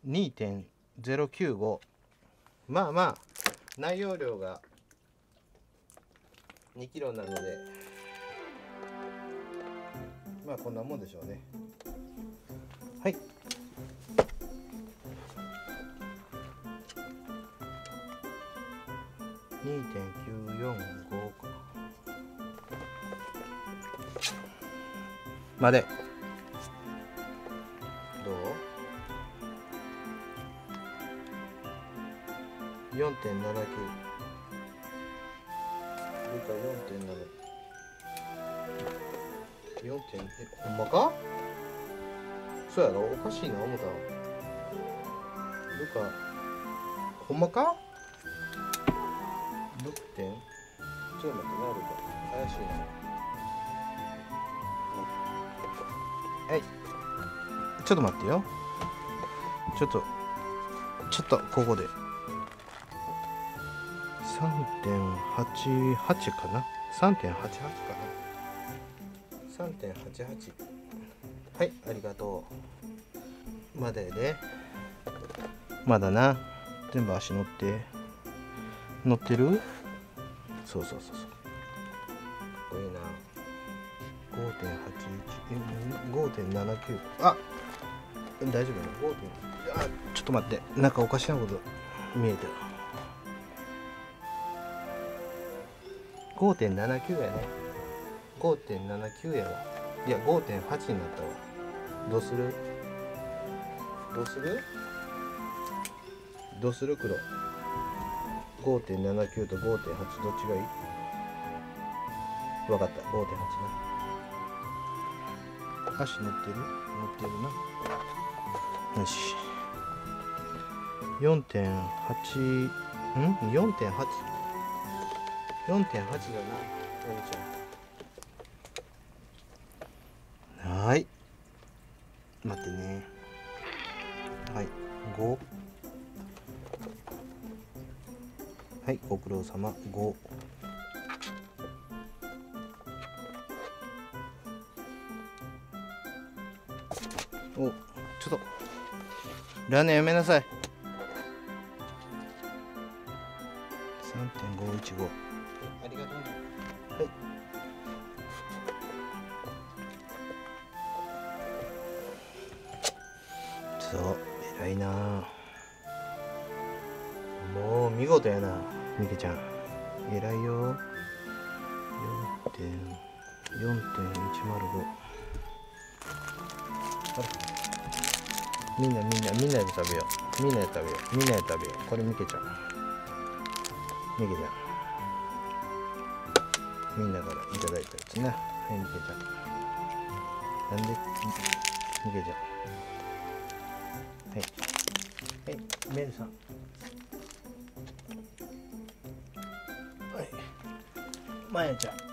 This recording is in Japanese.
2.095。まあまあ内容量が2キロなので、まあこんなもんでしょうね。はい。2.945 まで。どう？ 4.79。ルカ 4.7。4. ほんまか？そうやろ？おかしいな思ったわ。ルカほんまか？ 6. 点。ちょっと待ってな、ルカ怪しいな。はい、ちょっと待ってよ。ちょっとここで 3.88 かな、 3.88 かな、 3.88。 はい、ありがとう。まだやで。まだな。全部足乗ってる。そうそう。これな 5.81、5.79。あ、大丈夫やな。5. ちょっと待って、なんかおかしなこと見えてる。 5.79 やね。 5.79 やわ。いや 5.8 になったわ。どうする黒。 5.79 と 5.8 どっちがいい？分かった、 5.8 な。足乗ってるな。よし。 4.8 4.8 4.8 だな。はい、待ってね。はい、5。はい、ご苦労様。5。お、ちょっとラーメンやめなさい。 3.515。 ありがとうね。はい。そう、偉いな。もう見事やな、みけちゃん。偉いよ。 4.105。みんなで食べよう。みんなで食べよう。これみけちゃん。みんなからいただいたやつな。はい、みけちゃん。なんでみけちゃん。はいはい、メルさん。はい、まやちゃん。